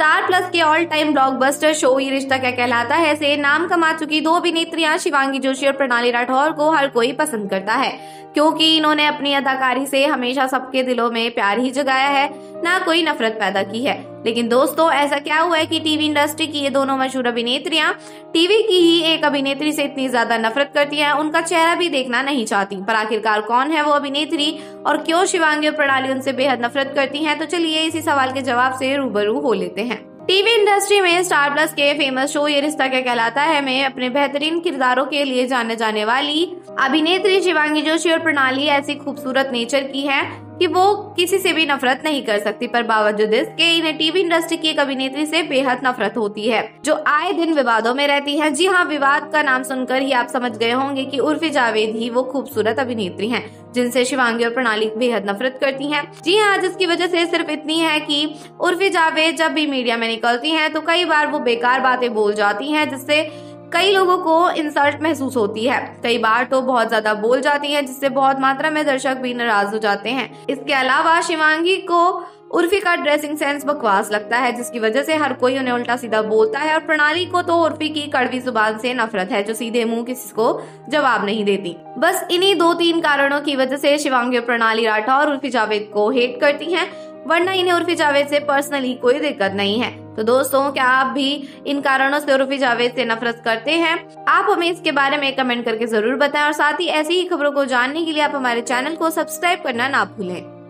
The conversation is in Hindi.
स्टार प्लस के all time blockbuster show Yeh Rishta क्या कहलाता है से नाम कमा चुकी दो अभिनेत्रियां शिवांगी जोशी और प्रणाली राठौर को हर कोई पसंद करता है, क्योंकि इन्होंने अपनी अदाकारी से हमेशा सबके दिलों में प्यार ही जगाया है, ना कोई नफरत पैदा की है। लेकिन दोस्तों, ऐसा क्या हुआ है कि टीवी इंडस्ट्री की ये दोनों मशहूर अभिनेत्रियां टीवी की ही एक अभिनेत्री से इतनी ज्यादा नफरत करती हैं, उनका चेहरा भी देखना नहीं चाहती। पर आखिरकार कौन है वो अभिनेत्री और क्यों शिवांगी और प्रणाली उनसे बेहद नफरत करती हैं? तो चलिए इसी सवाल के जवाब से रूबरू हो लेते हैं। टीवी इंडस्ट्री में स्टार प्लस के फेमस शो ये रिश्ता क्या कहलाता है में अपने बेहतरीन किरदारों के लिए जाने जाने वाली अभिनेत्री शिवांगी जोशी और प्रणाली ऐसी खूबसूरत नेचर की है कि वो किसी से भी नफरत नहीं कर सकती, पर बावजूद इसके इन्हें टीवी इंडस्ट्री की एक अभिनेत्री से बेहद नफरत होती है, जो आए दिन विवादों में रहती है। जी हाँ, विवाद का नाम सुनकर ही आप समझ गए होंगे कि उर्फी जावेद ही वो खूबसूरत अभिनेत्री हैं जिनसे शिवांगी और प्रणाली बेहद नफरत करती हैं। जी हाँ, जिसकी वजह से सिर्फ इतनी है कि उर्फी जावेद जब भी मीडिया में निकलती हैं तो कई बार वो बेकार बातें बोल जाती हैं, जिससे कई लोगों को इंसल्ट महसूस होती है। कई बार तो बहुत ज्यादा बोल जाती हैं, जिससे बहुत मात्रा में दर्शक भी नाराज हो जाते हैं। इसके अलावा शिवांगी को उर्फी का ड्रेसिंग सेंस बकवास लगता है, जिसकी वजह से हर कोई उन्हें उल्टा सीधा बोलता है। और प्रणाली को तो उर्फी की कड़वी जुबान से नफरत है, जो सीधे मुंह किसी को जवाब नहीं देती। बस इन्हीं 2-3 कारणों की वजह से शिवांगी और प्रणाली राठौर उर्फी जावेद को हेट करती हैं, वरना इन्हें उर्फी जावेद से पर्सनली कोई दिक्कत नहीं है। तो दोस्तों, क्या आप भी इन कारणों से उर्फी जावेद से नफरत करते हैं? आप हमें इसके बारे में कमेंट करके जरूर बताएं और साथ ही ऐसी ही खबरों को जानने के लिए आप हमारे चैनल को सब्सक्राइब करना ना भूलें।